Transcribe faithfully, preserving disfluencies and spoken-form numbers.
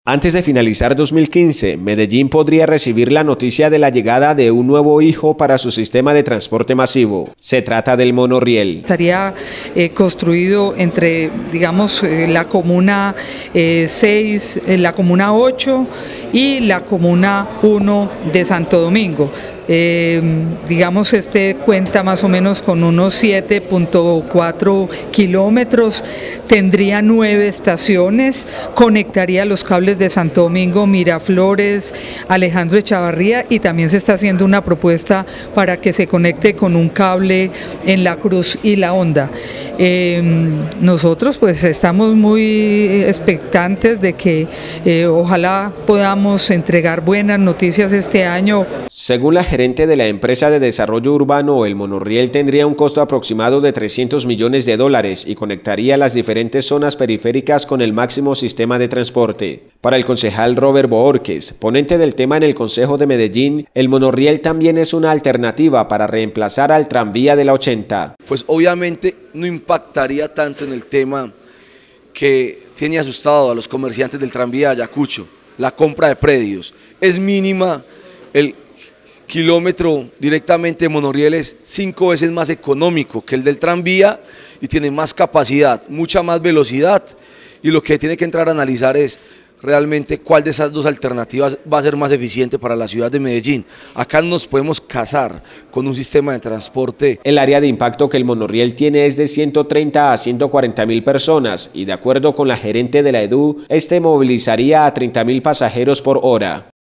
Antes de finalizar dos mil quince, Medellín podría recibir la noticia de la llegada de un nuevo hijo para su sistema de transporte masivo. Se trata del monorriel. Estaría eh, construido entre, digamos, eh, la comuna eh, seis, eh, la comuna ocho y la comuna uno de Santo Domingo. Eh, digamos, este cuenta más o menos con unos siete punto cuatro kilómetros, tendría nueve estaciones, conectaría los cables de Santo Domingo, Miraflores, Alejandro Echavarría, y también se está haciendo una propuesta para que se conecte con un cable en La Cruz y La Honda. Eh, nosotros pues estamos muy expectantes de que eh, ojalá podamos entregar buenas noticias este año. Según la gerente de la empresa de desarrollo urbano, el monorriel tendría un costo aproximado de trescientos millones de dólares y conectaría las diferentes zonas periféricas con el máximo sistema de transporte. Para el concejal Robert Bohórquez, ponente del tema en el Consejo de Medellín, el monorriel también es una alternativa para reemplazar al tranvía de la ochenta. Pues obviamente no impactaría tanto en el tema que tiene asustado a los comerciantes del tranvía de Ayacucho, la compra de predios. Es mínima, el kilómetro directamente de monorriel es cinco veces más económico que el del tranvía y tiene más capacidad, mucha más velocidad, y lo que tiene que entrar a analizar es realmente cuál de esas dos alternativas va a ser más eficiente para la ciudad de Medellín. Acá nos podemos casar con un sistema de transporte. El área de impacto que el monorriel tiene es de ciento treinta a ciento cuarenta mil personas y de acuerdo con la gerente de la EDU, este movilizaría a treinta mil pasajeros por hora.